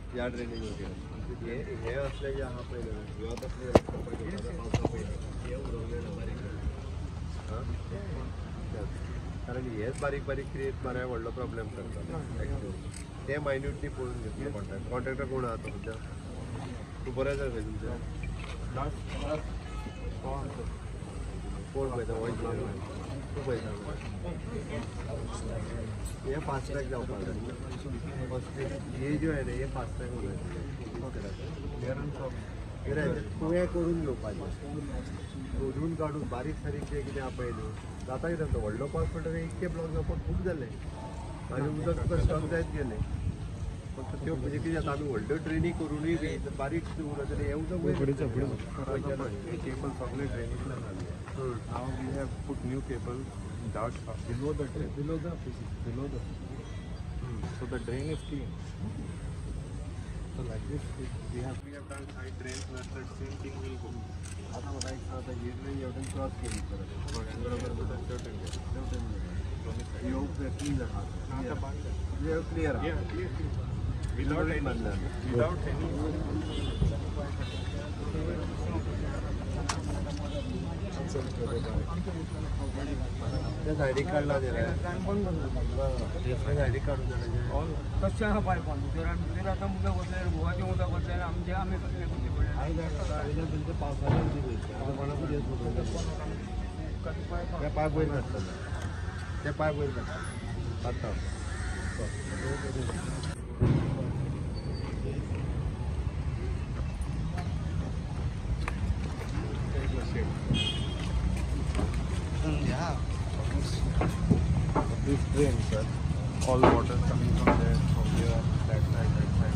या ड्रेनेज वगैरे हे असले की हा पहिलं हिवाळ्यात असले रस्ता पहिले पावसा पहिलं हे उडवलेलं बारीक हां कारण हेच बारीक बारीक क्रिएट बऱ्या व्हडलो प्रॉब्लेम करतात ते मायन्यूटली पळून घेतले कॉन्ट्रॅक्टर कोण आहात सध्या तू बऱ्याच जाय तुमच्या कोण पळयता वॉइस तू पळयता हे फास्टॅग जावपाक जाय हे जे आहे ना हे फास्टॅग उलयता तुवें करून घेवपाचें सोदून काडून बारीक सारीक जे कितें आहा पळय न्हू जाता कितें तो व्हडलो पावस पडटा इतके ब्लॉक जावपाक खूब जालें आनी उदक तुका स्टॉक जायत गेलें फक्त त्यो म्हणजे कितें जाता आमी व्हडल्यो ड्रेनी करूनय बी बारीक उरता हे उदक केबल सगळे ड्रेनेजला घालले नाव we have put new cable डाउट below the so the drain is clean. So like this we have done side drains where the same thing will go. आता म्हाका एक सांग ही ड्रेन एवढ्यान क्रॉस केली परत क्लीन क्लियर without any त्या सायडीक काडला सायडीक काडून कशें आहा पायपान भितर आतां उदक वतलें गोवाचें उदक वतलें आमचें आमी कसलें करचें पडलें पावसाळ्यात ते पायप वयर काडटा ते पायप वयर काडटा this drain, sir. All water coming from there, from here, that side, that side.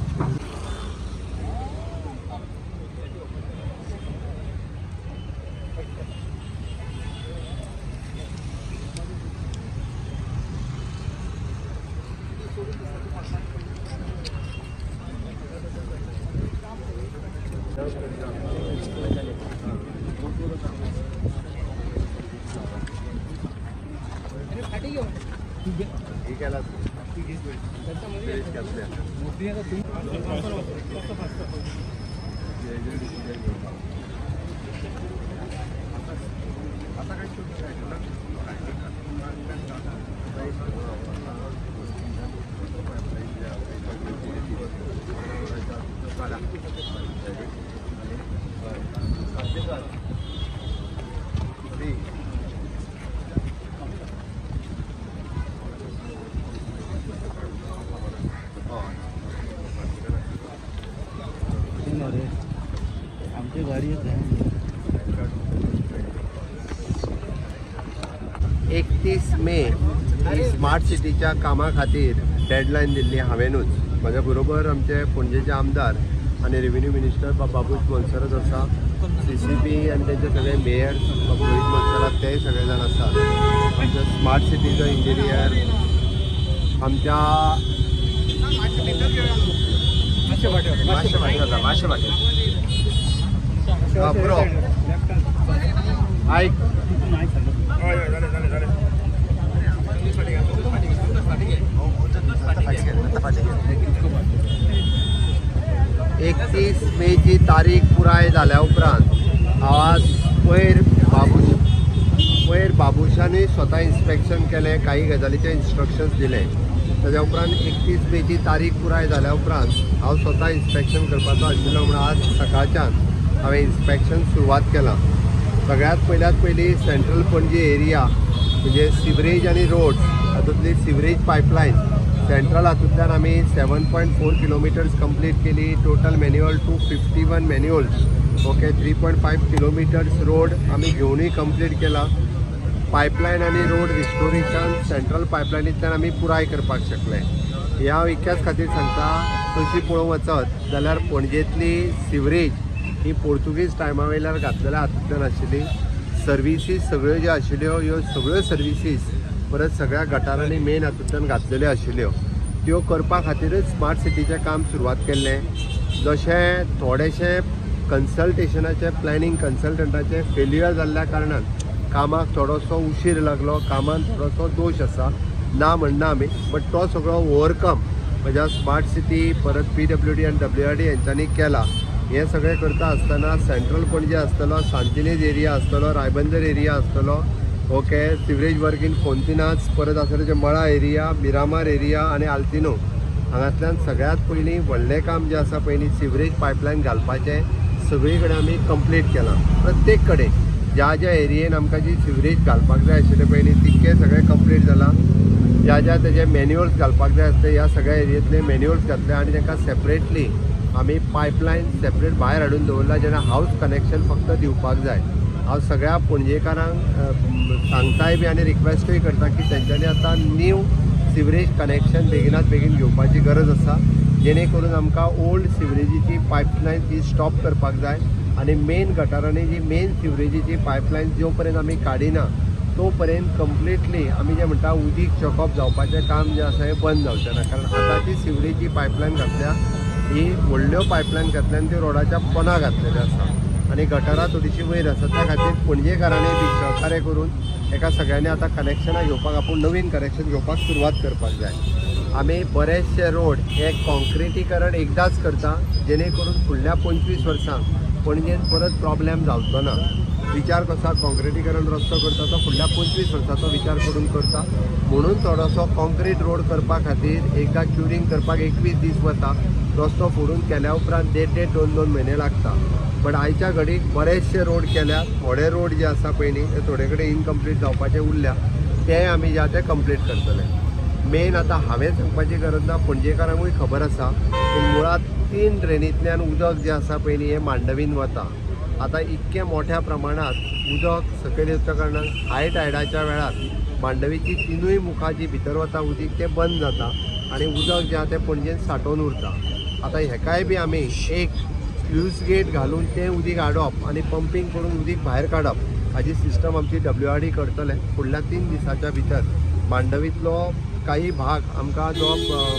ठीक आहे आता काय आमची गाडी येत आहे 31 मे ही स्मार्ट सिटीच्या कामा खातीर डेडलायन दिल्ली हांवेनूच म्हज्या बरोबर आमचे पणजेचे आमदार आनी रेव्हेन्यू मिनिस्टर बाबूश मोनसरच आसा CCP आनी तेंचे सगळे मेयर रोहित मोनसरात तेय सगळे जाण आसात आमच्या स्मार्ट सिटीचो इंजिनियर आमच्या प्रो आयक 31 मेची तारीख पुराय जाल्या उपरांत आज पयर बाबुशांनी स्वता इन्स्पेक्शन केलें काही गजालीचे इन्स्ट्रक्शन्स दिले ताज्या उपरांत 31 मेची तारीख पुराय जाल्या उपरांत हांव स्वता इन्स्पेक्शन करपाचो आशिल्लो म्हणून आज सकाळच्यान हांवें इन्स्पेक्शन सुरवात केलां सगळ्यात पयली सेंट्रल पणजी एरिया म्हणजे सिवरेज आनी रोड्स हातूंतली सिवरेज पायपलायन सेंट्रल हातूंतल्यान आमी 7.4 किलोमिटर्स कंप्लीट केली total manhole 251 manholes okay 3.5 kilometres road आमी घेवनूय कंप्लीट केला पायपलायन आनी रोड रिस्टोरेशन सेंट्रल पायपलायनींतल्यान आमी पुराय करपाक शकले हे हांव इतक्याच खातीर सांगता तशी पळोवंक वचत जाल्यार पणजेंतली सिवरेज ही पोर्तुगीज टायमा वयल्यार घातलेल्या हातूंतल्यान आशिल्ली सर्विसीस सगळ्यो ज्यो आशिल्ल्यो ह्यो सगळ्यो सर्विसीस परत सगळ्या गटारांनी मेन हातूंतल्यान घातलेल्यो आशिल्ल्यो त्यो करपा खातीरच स्मार्ट सिटीचें काम सुरवात केल्लें जशें थोडेशे कन्सल्टेशनाचे प्लॅनिंग कन्सल्टंटाचे फेल्युअर जाल्ल्या कारणान कामाक थोडोसो उशीर लागलो कामान थोडोसो दोश आसा ना म्हणना आमी बट तो सगळो ओवरकम म्हज्या स्मार्ट सिटी परत PWD आनी WRD यांच्यानी केला. हे सगळें करता आसतना सेंट्रल पणजे आसतलो, सांतिनेज एरिया आसतलो, रायबंदर एरिया आसतलो, okay, sewerage work in Fontainhas, परत आसतले जे मळा एरिया, मिरामार एरिया आनी आल्तिनो हांगांतल्यान सगळ्यात पयलीं व्हडलें काम जें आसा पळय न्ही सिवरेज पायपलायन घालपाचें सगळी कडेन आमी कंप्लीट केलां. प्रत्येक कडेन ज्या ज्या एरियेन आमकां जी सिवरेज घालपाक जाय आशिल्लें पळय न्ही तितकें सगळें कंप्लीट जालां. ज्या ज्या तेजे मॅन्युअल्स घालपाक जाय आसले ह्या सगळ्या एरियेंतले मॅन्युअल्स घातले आनी तांकां सेपरेटली आमी पायपलायन सेपरेट भायर हाडून दवरला जेन्ना हावस कनेक्शन फक्त दिवपाक जाय. हांव सगळ्या पणजेकारांक सांगताय बी आनी रिक्वेस्टूय करता की तेंच्यांनी आतां न्यू सिवरेज कनेक्शन बेगिनात बेगीन घेवपाची गरज आसा जेणे करून आमकां ओल्ड सिवरेजीची पायपलायन ती स्टॉप करपाक जाय आनी मेन गटारांनी जी मेन सिवरेजीची पायपलायन जो पर्यंत आमी काडिना तो पर्यंत कंप्लिटली आमी जें म्हणटा उदीक चॉकअप जावपाचें काम जें आसा हें बंद जावचें ना. कारण आतांची सिवरेजी पायपलायन घातल्या ही व्हडल्यो पायपलायन घातल्यान त्यो रोडाच्या पोना घातलेल्यो आसा आनी गटारां थोडीशी वयर आसा. त्या खातीर पणजेकारांनी बी सहकार्य करून एका सगळ्यांनी आतां कनेक्शनां घेवपाक आपूण नवीन कनेक्शन घेवपाक सुरवात करपाक जाय. आमी बरेचशे रोड हे कॉन्क्रिटीकरण एकदांच करता जेणे करून फुडल्या 25 वर्सांक पणजेन परत प्रॉब्लेम जावचो ना. विचार कसा कॉन्क्रिटीकरण रस्तो करता तो फुडल्या 25 वर्सांचो विचार करून करता. म्हणून थोडोसो कॉन्क्रीट रोड करपा खातीर एकदां क्युरिंग करपाक 21 दीस वता. रस्तो फोडून केल्या उपरांत 1.5-2 म्हयने लागता. बट आयच्या घडीक बरेचशे रोड केल्या. थोडे रोड जे आसा पळय न्ही ते थोडे कडेन इनकम्प्लीट जावपाचे उरल्या ते आमी जे ते कंप्लीट करतले. मेन आतां हांवें सांगपाची गरज ना पणजेकारांकूय खबर आसा की मुळात 3 ड्रेनींतल्यान उदक जें आसा पळय न्ही हें मांडवीन वता. आतां इतके मोठ्या प्रमाणात उदक सकयल येवच्या कारणान हाय टायडाच्या वेळार मांडवीची 3य मुखां जी भितर वता उदीक तें बंद जाता आनी उदक जें आसा तें पणजेन सांठोवन उरता. आतां हेकाय बी आमी एक स्लूज गेट घालून तें उदीक हाडप आनी पंपींग करून उदीक भायर काडप हाची सिस्टम आमची WRD करतले. फुडल्या 3 दिसाच्या भितर मांडवींतलो काही भाग आमकां जो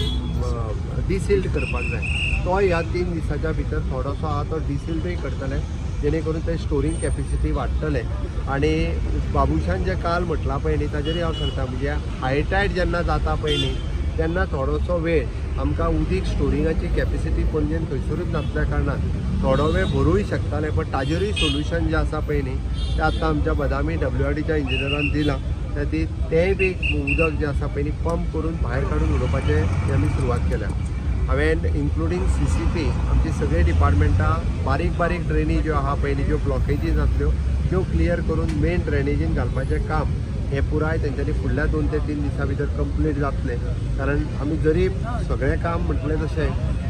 डिसिल्ड करपाक जाय तो ह्या 3 दिसाच्या भितर थोडोसो आहा तो डिसिल्डूय करतले जेणे करून ते स्टोरींग कॅपेसिटी वाडटले. आनी बाबुशान जे काल म्हटलां पळय न्ही ताजेरूय हांव सांगता म्हणजे हायटायड जेन्ना जाता पळय न्ही तेन्ना थोडोसो वेळ आमकां उदीक स्टोरिंगाची कॅपेसिटी पणजेन थंयसरूच नासल्या कारणान थोडो वेळ भरूय शकताले. पण ताजेरूय सोल्युशन जें आसा पळय न्ही तें आतां आमच्या बदामी WRDच्या इंजिनियरान दिलां. तेंय बी उदक जें आसा पळय न्ही पंप करून भायर काडून उडोवपाचें आमी सुरवात केल्या. हांवें इन्क्लुडींग CCP आमची सगळी डिपार्टमेंटां बारीक बारीक ड्रेनी ज्यो आहा पळय न्ही ज्यो ब्लॉकेजीस जातल्यो त्यो क्लियर करून मेन ड्रेनेजीन घालपाचें काम हे पुराय तेंच्यांनी फुडल्या 2 ते 3 दिसां भितर कंप्लीट जातलें. कारण आमी जरी सगळें काम म्हटलें तशें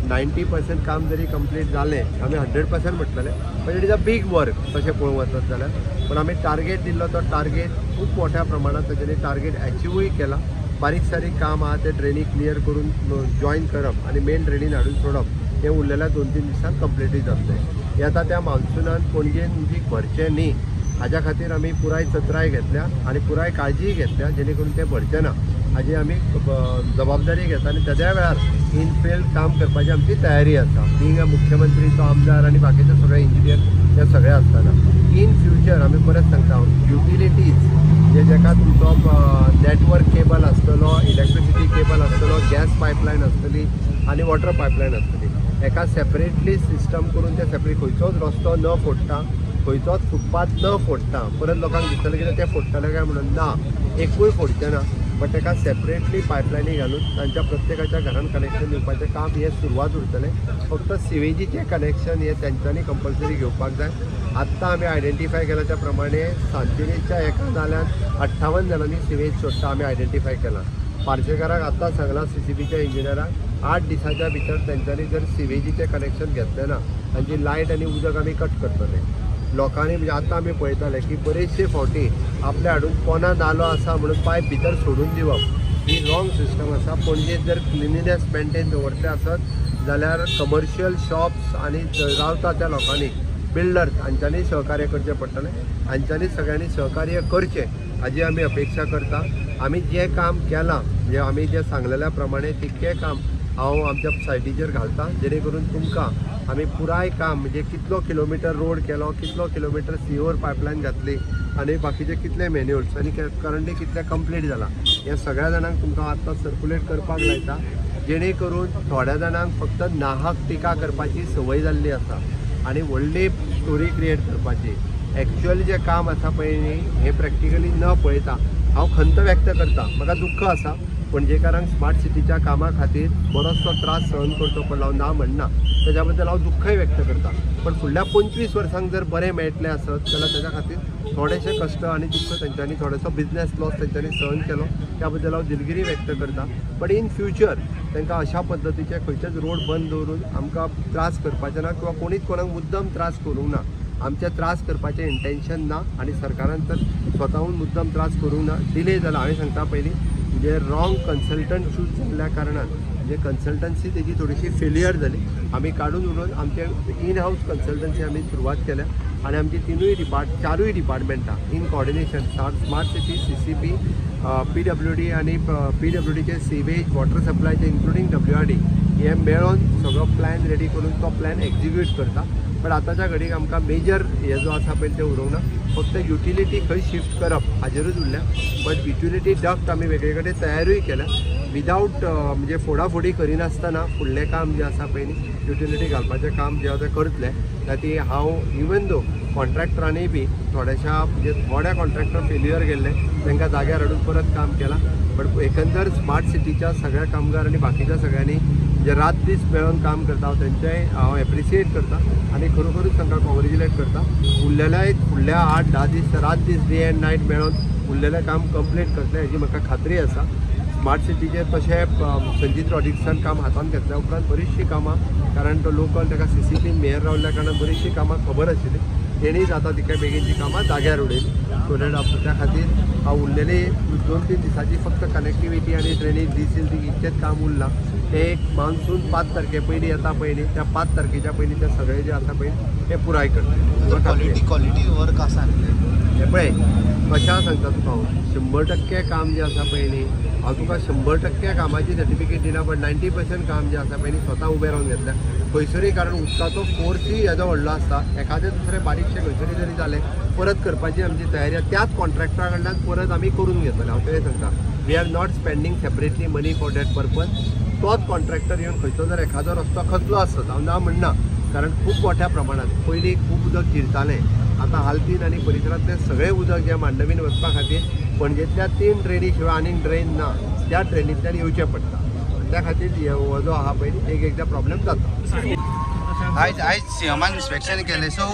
90% काम जरी कंप्लीट जालें आमी 100% म्हटलेलें पण it is a big work तशें पळोवंक वचत जाल्यार. पण आमी टार्गेट दिल्लो तो टार्गेट खूब मोठ्या प्रमाणात तेच्यांनी टार्गेट अचिवूय केला. बारीक सारीक काम आहा ते ड्रेनी क्लियर करून जॉईन करप आनी मेन ड्रेनीन हाडून सोडप हें उरलेल्या 2-3 दिसांत कंप्लीटूय जातलें. हें आतां त्या मान्सुनान पणजेन उदीक भरचें न्ही हाज्या खातीर आमी पुराय चत्राय घेतल्या आनी पुराय काळजीय घेतल्या जेणे करून तें भरचें ना हाजी आमी जबाबदारी घेता आनी त्या वेळार इनफिल्ड काम करपाची आमची तयारी आसा. बिंग मुख्यमंत्री तो आमदार आनी बाकीचे सगळे इंजिनियर हे सगळे आसतना इन फ्युचर आमी परत सांगता युटिलिटीज जेका तुमचो नेटवर्क केबल आसतलो, इलेक्ट्रिसिटी केबल आसतलो, गॅस पायपलायन आसतली आनी वॉटर पायपलायन आसतली हेका सेपरेटली सिस्टम करून ते सेपरेट खंयचोच रस्तो न फोडटा खंयचोच फुटपाथ न फोडटा. परत लोकांक दिसतलें की ते फोडटले काय म्हणून ना एकूय फोडचें ना. बट ताका सेपरेटली पायपलायनी घालून तांच्या प्रत्येकाच्या घरान कनेक्शन दिवपाचें काम हे सुरवात उरतलें. फक्त सिवेजीचें कनेक्शन हे तेंच्यांनी कंपल्सरी घेवपाक जाय. आत्तां आमी आयडेंटिफाय केल्या त्या प्रमाणे सांतिनेजच्या एका नाल्यान 58 जाणांनी सिवेज सोडटा आमी आयडेंटिफाय केलां. पार्सेकाराक आत्तां सांगलां CCPच्या इंजिनियराक 8 दिसाच्या भितर तेंच्यांनी जर सिवेजीचें कनेक्शन घेतलें ना तांची लायट आनी उदक आमी कट करतले. लोकांनी म्हणजे आतां आमी पळयताले की बरेचशे फावटी आपल्या हाडून पोना नालो आसा म्हणून पायप भितर सोडून दिवप ही रॉंग सिस्टम आसा. पणजे जर क्लिनिनेस मेंटेन दवरतले आसत जाल्यार कमर्शियल शॉप्स आनी रावता त्या लोकांनी बिल्डर्स हांच्यांनी सहकार्य करचें पडटलें. हांच्यांनी सगळ्यांनी सहकार्य करचें हाजी आमी अपेक्षा करता. आमी जें काम केलां म्हणजे आमी जें सांगलेल्या प्रमाणे तितकें काम हांव आमच्या सायटीचेर घालता जेणे करून तुमकां आमी पुराय काम म्हणजे कितलो किलोमिटर रोड केलो, कितलो किलोमिटर सीओर पायपलायन घातली आनी बाकीचे कितले मॅन्युअल्स आनी करंटली कितले कंप्लीट जाला हें सगळ्या जाणांक तुमकां आत्तां सर्क्युलेट करपाक लायता. जेणे करून थोड्या जाणांक फक्त नाहक टिका करपाची संवय जाल्ली आसा आनी व्हडली स्टोरी क्रिएट करपाची. एक्चुअली जे काम आसा पळय न्ही हें प्रॅक्टिकली न पळयता हांव खंत व्यक्त करता. म्हाका दुख्ख आसा पणजेकारांक स्मार्ट सिटीच्या कामा खातीर बरोचसो त्रास सहन करचो पडलो, हांव ना म्हणना, तेज्या बद्दल हांव दुख्खय व्यक्त करता. पण फुडल्या 25 वर्सांक जर बरें मेळटलें आसत जाल्यार तेज्या खातीर थोडेशे कश्ट आनी दुख्ख तेंच्यांनी, थोडोसो बिझनेस लॉस तेंच्यांनी सहन केलो, त्या बद्दल हांव दिलगिरी व्यक्त करता. बट इन फ्युचर तांकां अशा पद्दतीचे खंयचेच रोड बंद दवरून आमकां त्रास करपाचे ना किंवा कोणीच कोणाक मुद्दम त्रास करूंक ना. आमचे त्रास करपाचें इंटेंशन ना आनी सरकारान तर स्वताहून मुद्दम त्रास करूंक ना. डिले जाला हांवें सांगता पयलीं म्हणजे रॉंग कन्सल्टंट चूज जाल्ल्या कारणान म्हणजे कन्सल्टन्सी तेजी थोडीशी फेलियर जाली. आमी काडून उडोवन आमचे इन हाऊस कन्सल्टन्सी आमी सुरवात केल्या आनी आमची चारूय डिपार्टमेंटां in coordination smart city, CCP, PWD आनी PWDचे सीवेज, वॉटर सप्लायचे इन्क्लुडींग WRD हे मेळोन सगळो प्लॅन रेडी करून तो प्लॅन एक्झिक्यूट करता. पण आतांच्या घडीक आमकां मेजर हे जो आसा पळय ते उरोवंक ना. फक्त युटिलिटी खंय शिफ्ट करप हाजेरूच उरल्या. बट युटिलिटी डक्ट आमी वेगळे कडेन तयारूय केल्या विदावट म्हणजे फोडाफोडी करिनासतना फुडलें काम जें आसा पळय न्ही युटिलिटी घालपाचें काम जें तें करतलें. ताती हांव इवन दो कॉन्ट्रॅक्टरांनी बी थोड्याशा म्हणजे थोड्या कॉन्ट्रॅक्टर फेल्युअर गेल्ले तांकां जाग्यार हाडून परत काम केलां. बट एकंदर स्मार्ट सिटीच्या सगळ्या कामगार आनी बाकीच्या सगळ्यांनी जे रात दीस मेळून काम करता तेंचेय हांव एप्रिशिएट करता आनी खरोखरूच तांकां कॉंग्रेच्युलेट करता. उरलेल्या फुडल्या 8-10 दीस रात दीस डे एंड नायट मेळोन उरलेलें काम कंप्लीट करतलें हेजी म्हाका खात्री आसा. स्मार्ट सिटीचे तशें संजीत रॉड्रिक्सान काम हातान घेतल्या उपरांत बरीचशीं कामां, कारण तो लोकल ताका CCP मेयर रावल्ल्या कारणान बरीचशीं कामां खबर आशिल्ली, तेणीच आतां तिका बेगीनची कामां जाग्यार उडयली. सो दॅट त्या खातीर हांव उरलेली 2-3 दिसांची फक्त कनेक्टिविटी आनी ड्रेनेज दिसील ती इतकेंच काम उरलां. ते एक मान्सून 5 तारखे पयलीं येता पळय न्ही त्या 5 तारखेच्या पयलीं ते सगळे जे आसा पळय ते पुराय करता. क्वॉलिटी वर्क आसा हे पळय कशा सांगता तुका हांव 100% काम जें आसा पळय न्ही हांव तुका 100% कामाची सर्टिफिकेट दिना. पण 90% काम जें आसा पळय न्ही स्वता उबें रावन घेतल्या खंयसरूय. कारण उदकाचो फोर्सूय हेजो व्हडलो आसता. एखादें दुसरें बारीकशें खंयसरी जरी जालें परत करपाची आमची तयारी आसा. त्याच कॉन्ट्रॅक्टरा कडल्यान परत आमी करून घेतले. हांव तें सांगता we are not spending separately money for that purpose. तोच कॉन्ट्रॅक्टर येवन खंयचो जर एखादो रस्तो खचलो आसत हांव ना म्हणना, कारण खूब मोठ्या प्रमाणात पयलीं खूब उदक जिरतालें. आतां हालतीन आनी परिसरांतलें सगळें उदक जें मांडवीन वचपा खातीर पणजेंतल्या 3 ड्रेनी शिवाय आनीक ड्रेन ना त्या ड्रेनींतल्यान येवचें पडटा. त्या खातीर हो जो आहा पळय एक एकदां प्रॉब्लेम जाता. आयज सीएमान इन्स्पेक्शन केलें. So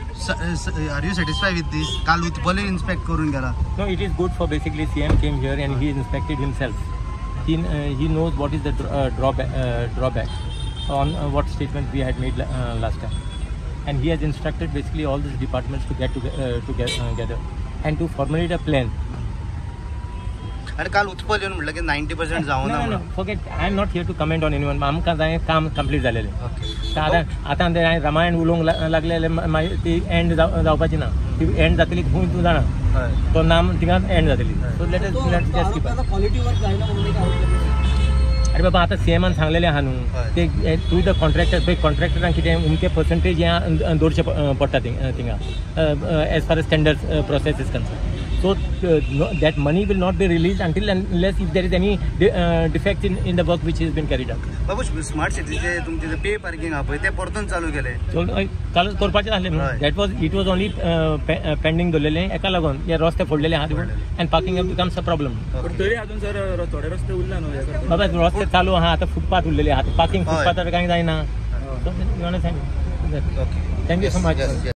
are you satisfy with these? काल उत्पल इन्स्पेक्ट करून गेला. No, it is good for basically CM came here and he inspected himself. He knows what is the drawback on what statement we had made last time, and he has instructed basically all these departments to get together and to formulate a plan. आणि काल उत्पल येऊन म्हटलं की 90% जाऊन No, forget. I am not here to comment on anyone. आमकां जाय काम complete जालेलें. आतां ते रामायण उलोवंक लागलेले ती एंड जावपाची ना. ती एंड जातली खंय तूं जाणा. तो नाम थिंगा एंड जातली. So let us just keep. अरे बाबा आतां CMन सांगलेलें आहा न्हू ते थ्रू द कॉन्ट्रॅक्टर पळय कॉन्ट्रॅक्टरांक कितें उमके पर्संटेज हें दवरचें पडटा थिंगा as far as tender process is concern. So that money will not be released until unless if there is any defect in the work which has been carried out. बाबू smart सिटीचे तुमचे pay parking आहा पळय ते परतून चालू केले. चालू करपाचें आसलें न्हू. इट वॉज ओनली पेंडिंग दवरलेलें एका लागून हे रस्ते फोडलेले आहा देखून and parking becomes a problem. तरी अजून सर थोडे रस्ते उरला न्हू. बाबा रस्ते चालू आहा आतां फुटपाथ उरलेले आहा. पार्किंग फुटपाथार कांय जायना. So thank you so much.